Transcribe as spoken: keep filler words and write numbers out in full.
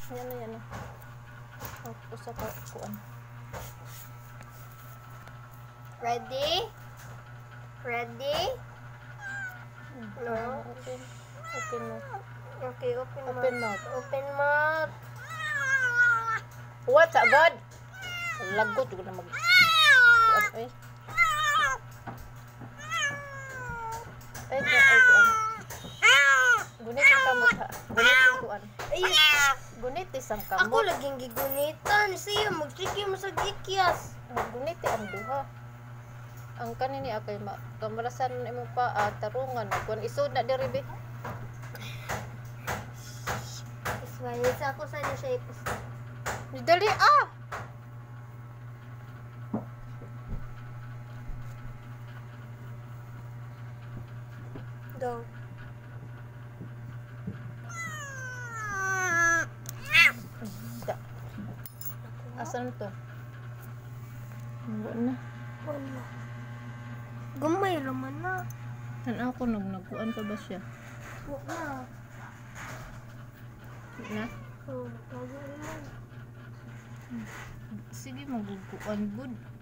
Yan na yan na. Tapos sa kuan. Ready? Ready? No. Open. Open mo. Okay, open, Open mouth. mouth. Open mouth. What agad? Lagot juga na mag. Kuan eh. Ay, kuan ay kuan. Gunit ang kamot ha. Gunit ang kuan. Ay, Gunit isang ako kamot. laging gigunitan. Siya, mag-chiki mo sa gikyas. Gunit ang duha. Ang kanini akay ma kamarasan imo pa ah, tarungan kuan isod na diri be. Ismail, sa ako sa niya siya ipos. Dali ah. Go. Da. Asan to? Wala na. Wala. Gamay raman na. Tan ako nag nagkuan pa ba siya? Wala. Na? Oh, wala naman. Sige magkuan good.